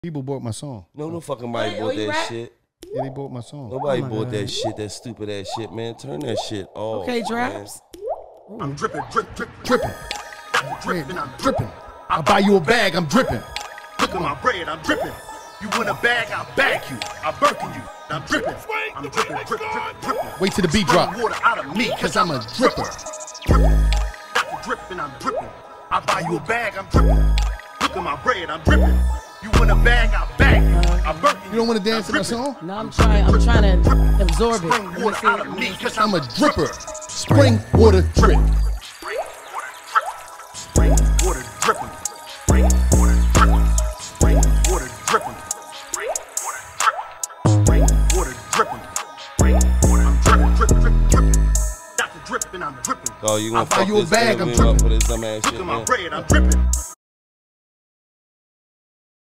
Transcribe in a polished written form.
People bought my song. No fucking body bought that shit. Yeah, they bought my song. Nobody bought that shit, that stupid ass shit, man. Turn that shit off. Okay, Draps. I'm dripping, dripping. Dripping, I'm dripping. I buy you a bag, I'm dripping. Look at my bread, I'm dripping. You want a bag, I'll bag you. I'll burkin you. I'm dripping. I'm dripping, dripping. Wait till the beat drop. Water out of me, Cause I'm a dripper. Dripping. Got the dripping, I'm dripping. I buy you a bag, I'm dripping. Look at my bread, I'm dripping. You want a bag, I'll bag you. I'll burkin you. You don't want to dance to my song? No, I'm trying to absorb it. Spring water out of me, cause I'm a dripper. Spring water drip. Spring water dripping. Spring water dripping. Spring water dripping. Spring water dripping. Spring water dripping. I'm dripping. Got the dripping, I'm dripping. Oh, you gonna I buy fuck you a this bag, I'm interview up dripping. for this dumb ass Look shit, at my man? bread, I'm dripping.